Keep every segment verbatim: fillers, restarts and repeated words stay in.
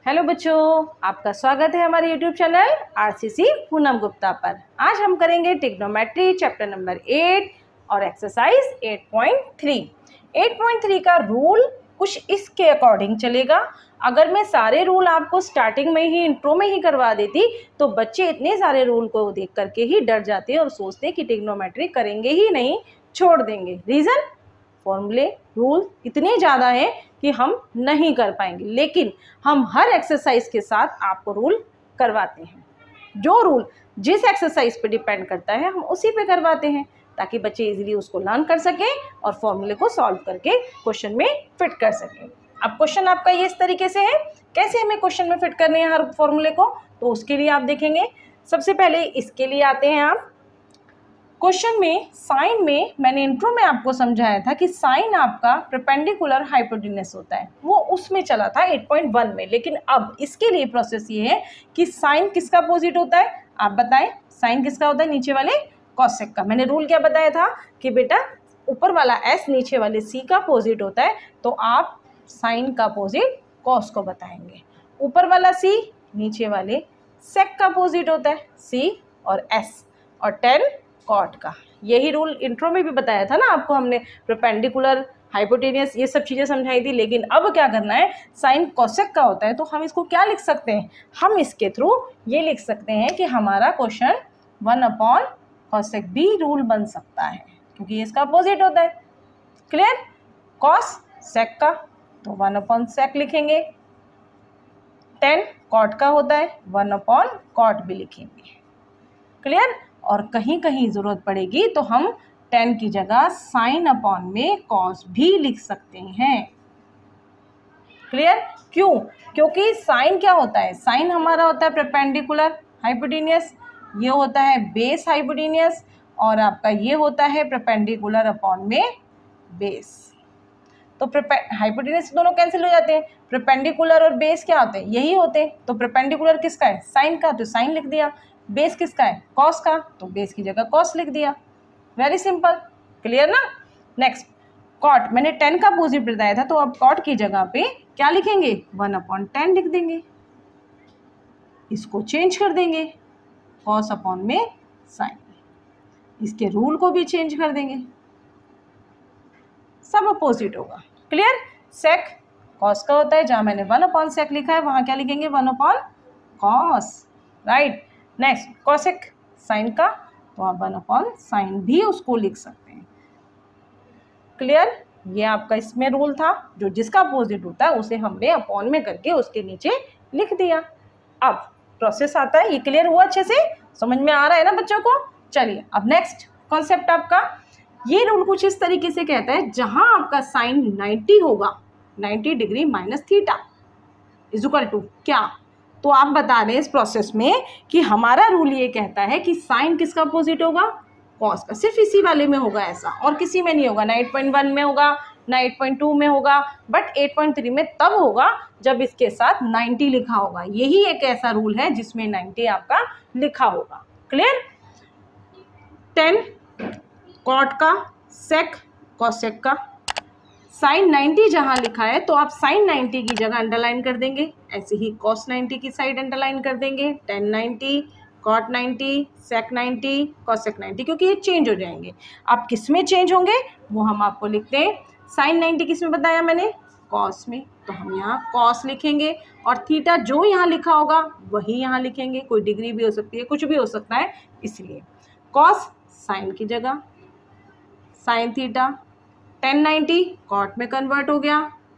Hello बच्चों, आपका स्वागत है हमारे YouTube channel RCC Poonam Gupta पर। आज हम करेंगे ट्रिग्नोमेट्री चैप्टर नंबर एट और exercise eight point three. Eight point three का रूल कुछ इसके अकॉर्डिंग चलेगा। अगर मैं सारे रूल आपको स्टार्टिंग में ही इंट्रो में ही करवा देती तो बच्चे इतने सारे रूल को देख करके ही डर जाते और सोचते कि ट्रिग्नोमेट्री करेंगे ही नहीं, छोड़ देंगे। रीज़न, फॉर्मूले रूल इतने ज़्यादा हैं कि हम नहीं कर पाएंगे, लेकिन हम हर एक्सरसाइज के साथ आपको रूल करवाते हैं। जो रूल जिस एक्सरसाइज पे डिपेंड करता है हम उसी पे करवाते हैं, ताकि बच्चे इजीली उसको लर्न कर सकें और फॉर्मूले को सॉल्व करके क्वेश्चन में फिट कर सकें। अब क्वेश्चन आपका ये इस तरीके से है, कैसे हमें क्वेश्चन में फिट करने हैं हर फॉर्मूले को, तो उसके लिए आप देखेंगे। सबसे पहले इसके लिए आते हैं आप क्वेश्चन में। साइन में मैंने इंट्रो में आपको समझाया था कि साइन आपका परपेंडिकुलर हाइपोटेन्यूस होता है, वो उसमें चला था एट पॉइंट वन में। लेकिन अब इसके लिए प्रोसेस ये है कि साइन किसका अपोजिट होता है, आप बताएं। साइन किसका होता है, नीचे वाले कॉसेक का। मैंने रूल क्या बताया था कि बेटा ऊपर वाला एस नीचे वाले सी का अपोजिट होता है, तो आप साइन का अपोजिट कॉस को बताएंगे। ऊपर वाला सी नीचे वाले सेक का अपोजिट होता है, सी और एस, और टेन कॉट का। यही रूल इंट्रो में भी बताया था ना आपको हमने, परपेंडिकुलर हाइपोटेन्यूस ये सब चीज़ें समझाई थी। लेकिन अब क्या करना है, साइन कोसेक का होता है, तो हम इसको क्या लिख सकते हैं, हम इसके थ्रू ये लिख सकते हैं कि हमारा क्वेश्चन वन अपॉन कोसेक भी रूल बन सकता है, क्योंकि इसका अपोजिट होता है। क्लियर, कॉस सेक का तो वन अपॉन सेक लिखेंगे, टेन कॉट का होता है वन अपॉन कॉट भी लिखेंगे। क्लियर, और कहीं कहीं ज़रूरत पड़ेगी तो हम टेन की जगह साइन अपॉन में कॉस भी लिख सकते हैं। क्लियर, क्यों, क्योंकि साइन क्या होता है, साइन हमारा होता है परपेंडिकुलर हाइपोटेन्यूस, ये होता है बेस हाइपोटेन्यूस, और आपका ये होता है परपेंडिकुलर अपॉन में बेस। तो हाइपोटेन्यूस दोनों कैंसिल हो जाते हैं, परपेंडिकुलर और बेस क्या होते हैं, यही होते हैं। तो परपेंडिकुलर किसका है, साइन का, तो साइन लिख दिया। बेस किसका है, कॉस का, तो बेस की जगह कॉस लिख दिया। वेरी सिंपल, क्लियर ना। नेक्स्ट, कॉट मैंने टेन का अपोजिट बताया था, तो अब कॉट की जगह पे क्या लिखेंगे, वन अपॉन टेन लिख देंगे। इसको चेंज कर देंगे, कॉस अपॉन में साइन, इसके रूल को भी चेंज कर देंगे, सब अपोजिट होगा। क्लियर, सेक कॉस का होता है, जहाँ मैंने वन अपॉन सेक लिखा है वहाँ क्या लिखेंगे, one upon cos, right. Next, cosec sine का, तो आप वन अपॉन साइन भी उसको लिख सकते हैं। क्लियर, ये आपका इसमें रूल था, जो जिसका अपोजिट होता है उसे हमने अपॉन में करके उसके नीचे लिख दिया। अब प्रोसेस आता है, ये क्लियर हुआ, अच्छे से समझ में आ रहा है ना बच्चों को। चलिए अब नेक्स्ट कॉन्सेप्ट आपका, ये रूल कुछ इस तरीके से कहता है, जहां आपका साइन नाइन्टी होगा, ninety degree minus theta is equal to क्या, तो आप बता दें इस प्रोसेस में कि हमारा रूल ये कहता है कि साइन किसका अपोजिट होगा, कॉस का। सिर्फ इसी वाले में होगा ऐसा, और किसी में नहीं होगा, ना एट पॉइंट वन में होगा, ना एट पॉइंट टू में होगा, बट एट पॉइंट थ्री में तब होगा जब इसके साथ नाइन्टी लिखा होगा। यही एक ऐसा रूल है जिसमें नाइन्टी आपका लिखा होगा। क्लियर, टेन कॉट का, सेक कॉसेक का, साइन नाइन्टी जहाँ लिखा है तो आप साइन नाइन्टी की जगह अंडरलाइन कर देंगे, ऐसे ही कॉस नाइन्टी की साइड अंडरलाइन कर देंगे, tan ninety, cot ninety, sec ninety, cosec ninety, क्योंकि ये चेंज हो जाएंगे। आप किस में चेंज होंगे वो हम आपको लिखते हैं। साइन नाइन्टी किस में बताया मैंने, कॉस में, तो हम यहाँ कॉस लिखेंगे, और थीटा जो यहाँ लिखा होगा वही यहाँ लिखेंगे। कोई डिग्री भी हो सकती है, कुछ भी हो सकता है, इसलिए कॉस साइन की जगह sine theta, tan ninety cot में कन्वर्ट हो गया,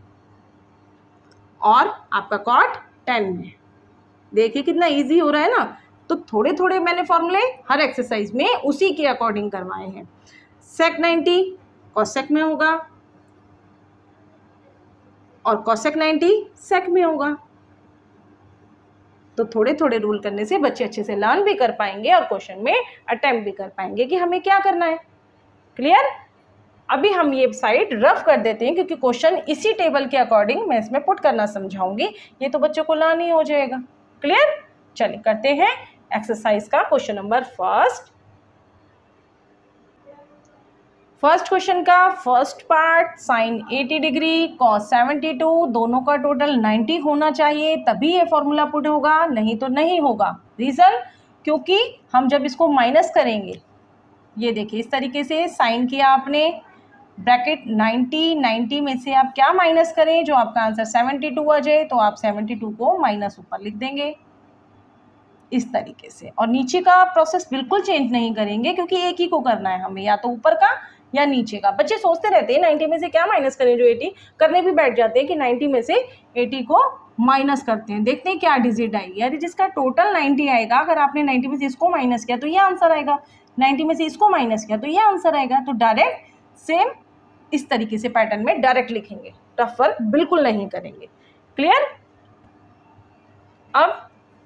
और आपका कॉट टेन में। देखिए कितना इजी हो रहा है ना। तो थोड़े थोड़े मैंने फॉर्मूले हर एक्सरसाइज में उसी के अकॉर्डिंग करवाए हैं। सेक नाइन्टी कॉसेक में होगा, और कॉसेक नाइन्टी सेक में होगा। तो थोड़े थोड़े रूल करने से बच्चे अच्छे से लर्न भी कर पाएंगे और क्वेश्चन में अटेम्प्ट भी कर पाएंगे कि हमें क्या करना है। क्लियर, अभी हम ये साइड रफ कर देते हैं, क्योंकि क्वेश्चन इसी टेबल के अकॉर्डिंग मैं इसमें पुट करना समझाऊंगी, ये तो बच्चों को लर्न ही हो जाएगा। क्लियर, चलिए करते हैं एक्सरसाइज का question number first. First question का फर्स्ट पार्ट साइन अस्सी डिग्री कॉस बहत्तर, दोनों का टोटल नब्बे होना चाहिए तभी ये फॉर्मूला पुट होगा, नहीं तो नहीं होगा। रीज़न, क्योंकि हम जब इसको माइनस करेंगे, ये देखिए इस तरीके से साइन किया आपने, ब्रैकेट नब्बे, नब्बे में से आप क्या माइनस करें, जो आपका आंसर बहत्तर आ जाए, तो आप बहत्तर को माइनस ऊपर लिख देंगे इस तरीके से। और नीचे का प्रोसेस बिल्कुल चेंज नहीं करेंगे, क्योंकि एक ही को करना है हमें, या तो ऊपर का या नीचे का। बच्चे सोचते रहते हैं नब्बे में से क्या माइनस करें, जो अस्सी करने भी बैठ जाते हैं कि नब्बे में से अस्सी को माइनस करते हैं। देखते हैं क्या डिजिट आएगी, यदि जिसका टोटल नब्बे आएगा, अगर आपने नब्बे में से इसको माइनस किया तो ये आंसर आएगा, नब्बे में से इसको माइनस किया तो ये आंसर आएगा। तो डायरेक्ट सेम इस तरीके से पैटर्न में डायरेक्ट लिखेंगे, टफ वर्क बिल्कुल नहीं करेंगे। क्लियर? अब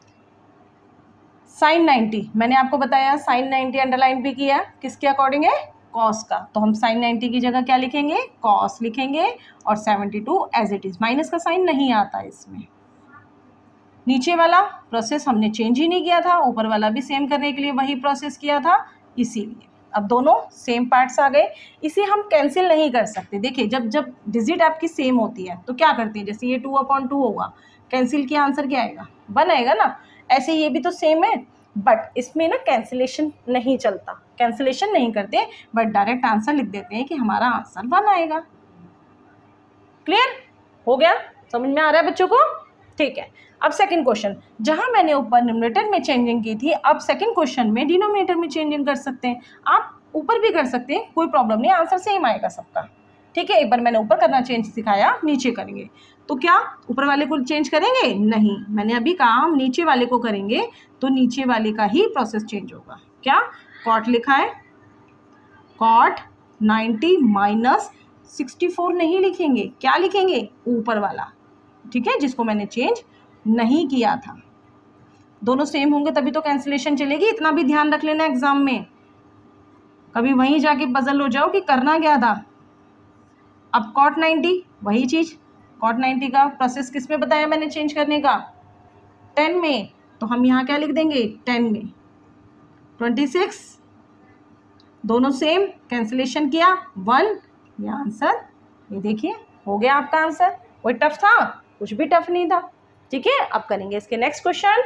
साइन नब्बे मैंने आपको बताया, साइन नब्बे अंडरलाइन भी किया, किसके अकॉर्डिंग है, कॉस का। तो हम साइन नब्बे की जगह क्या लिखेंगे, कॉस लिखेंगे, और बहत्तर एज इट इज, माइनस का साइन नहीं आता इसमें। नीचे वाला प्रोसेस हमने चेंज ही नहीं किया था, ऊपर वाला भी सेम करने के लिए वही प्रोसेस किया था, इसीलिए अब दोनों सेम पार्ट्स आ गए। इसे हम कैंसिल नहीं कर सकते। देखिए जब जब डिजिट आपकी सेम होती है तो क्या करते हैं, जैसे ये टू अपॉन टू होगा, कैंसिल किया आंसर क्या आएगा, वन आएगा ना। ऐसे ये भी तो सेम है, बट इसमें ना कैंसिलेशन नहीं चलता, कैंसिलेशन नहीं करते, बट डायरेक्ट आंसर लिख देते हैं कि हमारा आंसर वन आएगा। क्लियर हो गया, समझ में आ रहा है बच्चों को? ठीक है। अब सेकंड क्वेश्चन, जहां मैंने ऊपर न्यूमरेटर में चेंजिंग की थी, अब सेकंड क्वेश्चन में डिनोमिनेटर में चेंजिंग कर सकते हैं। आप ऊपर भी कर सकते हैं, कोई प्रॉब्लम नहीं, आंसर सेम आएगा सबका। ठीक है, एक बार मैंने ऊपर करना चेंज सिखाया, नीचे करेंगे तो क्या ऊपर वाले को चेंज करेंगे? नहीं, मैंने अभी कहा हम नीचे वाले को करेंगे, तो नीचे वाले का ही प्रोसेस चेंज होगा। क्या? कॉट लिखा है, कॉट नब्बे माइनस सिक्सटी फोर नहीं लिखेंगे, क्या लिखेंगे? ऊपर वाला। ठीक है, जिसको मैंने चेंज नहीं किया था। दोनों सेम होंगे तभी तो कैंसिलेशन चलेगी, इतना भी ध्यान रख लेना एग्जाम में, कभी वहीं जाके पजल हो जाओ कि करना क्या था। अब कॉट नब्बे वही चीज, कॉट नब्बे का प्रोसेस किस में बताया मैंने चेंज करने का, टेन में, तो हम यहाँ क्या लिख देंगे, टेन में छब्बीस, दोनों सेम, कैंसिलेशन किया वन, ये आंसर, ये देखिए हो गया आपका आंसर। कोई टफ था? कुछ भी टफ नहीं था। ठीक है, अब करेंगे इसके next question.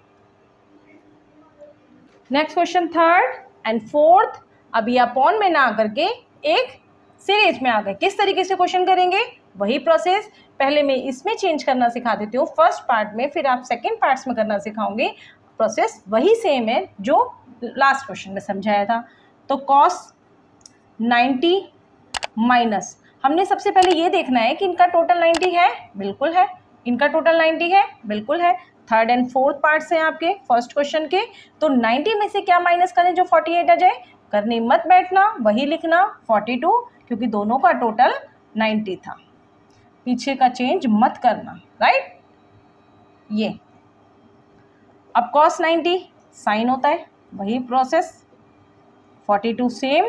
Next question third and fourth, अभी अपॉन में ना करके एक सीरीज में आ गए। किस तरीके से क्वेश्चन करेंगे, वही प्रोसेस, पहले मैं इसमें चेंज करना सिखा देती हूँ फर्स्ट पार्ट में, फिर आप सेकंड पार्ट्स में करना सिखाऊंगी। प्रोसेस वही सेम है जो लास्ट क्वेश्चन में समझाया था। तो कॉस नब्बे माइनस, हमने सबसे पहले ये देखना है कि इनका टोटल नब्बे है, बिल्कुल है, इनका टोटल नब्बे है, बिल्कुल है। थर्ड एंड फोर्थ पार्ट्स हैं आपके फर्स्ट क्वेश्चन के, तो नब्बे में से क्या माइनस करें जो अड़तालीस आ जाए, करने मत बैठना, वही लिखना बयालीस, क्योंकि दोनों का टोटल नब्बे था, पीछे का चेंज मत करना, राइट। ये अब कॉस नब्बे साइन होता है, वही प्रोसेस, बयालीस सेम,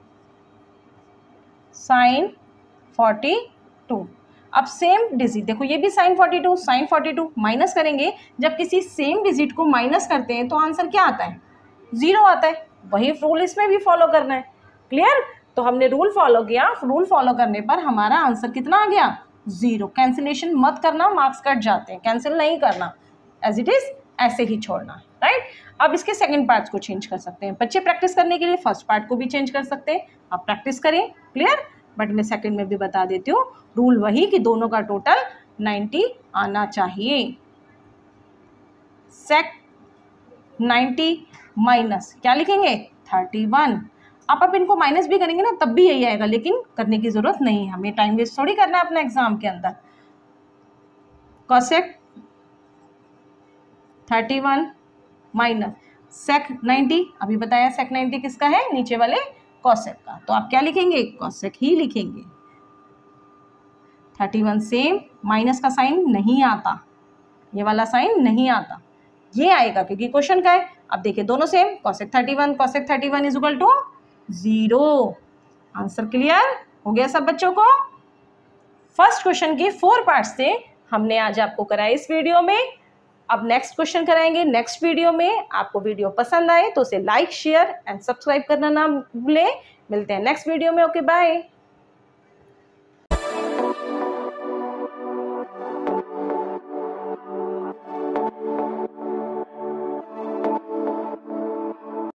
साइन बयालीस। अब सेम डिजिट देखो, ये भी साइन बयालीस, साइन बयालीस माइनस करेंगे, जब किसी सेम डिजिट को माइनस करते हैं तो आंसर क्या आता है, जीरो आता है। वही रूल इसमें भी फॉलो करना है। क्लियर? तो हमने रूल फॉलो किया, रूल फॉलो करने पर हमारा आंसर कितना आ गया, जीरो। कैंसिलेशन मत करना, मार्क्स कट जाते हैं, कैंसिल नहीं करना, एज इट इज ऐसे ही छोड़ना, राइट। अब इसके सेकंड पार्ट्स को चेंज कर सकते हैं बच्चे, प्रैक्टिस करने के लिए फर्स्ट पार्ट को भी चेंज कर सकते हैं, आप प्रैक्टिस करें। क्लियर? बट मैं सेकंड में भी बता देती हूँ, रूल वही कि दोनों का टोटल नब्बे आना चाहिए। सेक नब्बे माइनस क्या लिखेंगे, इकतीस। आप आप इनको माइनस भी करेंगे ना तब भी यही आएगा, लेकिन करने की जरूरत नहीं है, हमें टाइम वेस्ट थोड़ी करना है अपना एग्जाम के अंदर। कोसेक इकतीस माइनस सेक नब्बे, अभी बताया सेक नब्बे किसका है, नीचे वाले कोसेक का, तो आप क्या लिखेंगे, कोसेक ही लिखेंगे। इकतीस सेम, माइनस का साइन नहीं आता, ये वाला साइन नहीं आता, ये आएगा क्योंकि क्वेश्चन का है। अब देखिए दोनों सेम, कोसेक इकतीस कोसेक इकतीस is equal to zero. Answer clear हो गया सब बच्चों को? फर्स्ट क्वेश्चन के फोर पार्ट्स से हमने आज आपको कराया इस वीडियो में। अब नेक्स्ट क्वेश्चन कराएंगे नेक्स्ट वीडियो में। आपको वीडियो पसंद आए तो उसे लाइक शेयर एंड सब्सक्राइब करना ना भूलें। मिलते हैं नेक्स्ट वीडियो में। Okay bye.